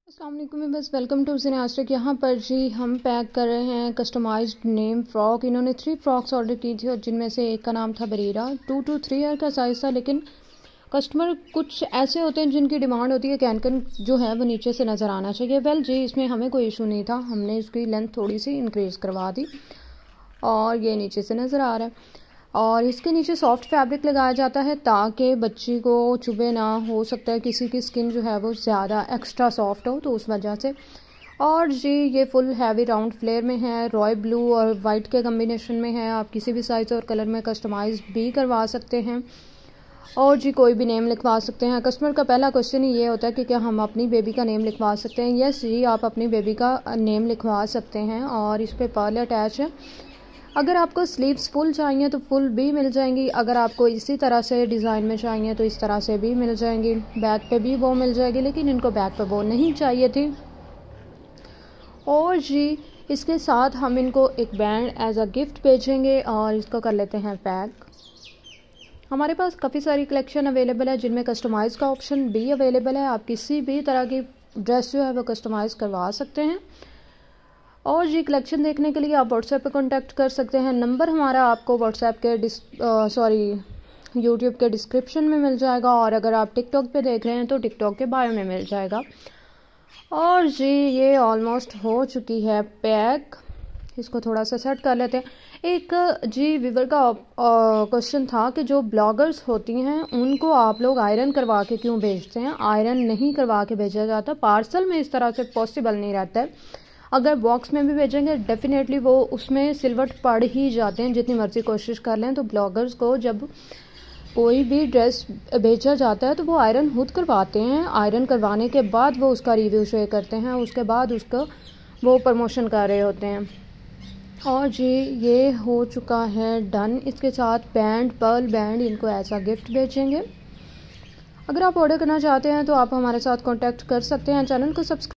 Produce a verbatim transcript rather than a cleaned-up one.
अस्सलाम वालेकुम बस वेलकम टू सिनेस्टिक। यहाँ पर जी हम पैक कर रहे हैं कस्टमाइज्ड नेम फ़्रॉक। इन्होंने थ्री फ्रॉक्स ऑर्डर की थी और जिनमें से एक का नाम था Bareera. Two to three year का साइज़ था, लेकिन कस्टमर कुछ ऐसे होते हैं जिनकी डिमांड होती है कैनकन जो है वो नीचे से नज़र आना चाहिए। वेल जी इसमें हमें कोई इशू नहीं था, हमने इसकी लेंथ थोड़ी सी इंक्रीज़ करवा दी और ये नीचे से नज़र आ रहा है। और इसके नीचे सॉफ्ट फैब्रिक लगाया जाता है ताकि बच्ची को चुभे ना। हो सकता है किसी की स्किन जो है वो ज़्यादा एक्स्ट्रा सॉफ्ट हो, तो उस वजह से। और जी ये फुल हैवी राउंड फ्लेयर में है, रॉयल ब्लू और वाइट के कम्बिनेशन में है। आप किसी भी साइज़ और कलर में कस्टमाइज भी करवा सकते हैं और जी कोई भी नेम लिखवा सकते हैं। कस्टमर का पहला क्वेश्चन ही ये होता है कि क्या हम अपनी बेबी का नेम लिखवा सकते हैं। यस जी आप अपनी बेबी का नेम लिखवा सकते हैं और इस पर पर्ल अटैच है। अगर आपको स्लीव्स फुल चाहिए तो फुल भी मिल जाएंगी, अगर आपको इसी तरह से डिज़ाइन में चाहिए तो इस तरह से भी मिल जाएंगी। बैक पे भी वो मिल जाएगी, लेकिन इनको बैक पे वो नहीं चाहिए थी। और जी इसके साथ हम इनको एक बैंड एज अ गिफ्ट भेजेंगे और इसको कर लेते हैं पैक। हमारे पास काफ़ी सारी कलेक्शन अवेलेबल है जिनमें कस्टमाइज़ का ऑप्शन भी अवेलेबल है। आप किसी भी तरह की ड्रेस जो है वो कस्टमाइज़ करवा सकते हैं। और जी कलेक्शन देखने के लिए आप व्हाट्सएप पे कांटेक्ट कर सकते हैं। नंबर हमारा आपको व्हाट्सएप के डिस सॉरी यूट्यूब के डिस्क्रिप्शन में मिल जाएगा और अगर आप टिकटॉक पे देख रहे हैं तो टिकटॉक के बायो में मिल जाएगा। और जी ये ऑलमोस्ट हो चुकी है पैक। इसको थोड़ा सा सेट कर लेते हैं। एक जी व्यूअर का क्वेश्चन था कि जो ब्लॉगर्स होती हैं उनको आप लोग आयरन करवा के क्यों भेजते हैं। आयरन नहीं करवा के भेजा जाता, पार्सल में इस तरह से पॉसिबल नहीं रहता है। अगर बॉक्स में भी भेजेंगे डेफिनेटली वो उसमें सिलवट पड़ ही जाते हैं, जितनी मर्जी कोशिश कर लें। तो ब्लॉगर्स को जब कोई भी ड्रेस भेजा जाता है तो वो आयरन खुद करवाते हैं। आयरन करवाने के बाद वो उसका रिव्यू शेयर करते हैं, उसके बाद उसका वो प्रमोशन कर रहे होते हैं। और जी ये हो चुका है डन। इसके साथ बैंड पर्ल बैंड इनको ऐसा गिफ्ट भेजेंगे। अगर आप ऑर्डर करना चाहते हैं तो आप हमारे साथ कॉन्टेक्ट कर सकते हैं। चैनल को सब्सक्राइब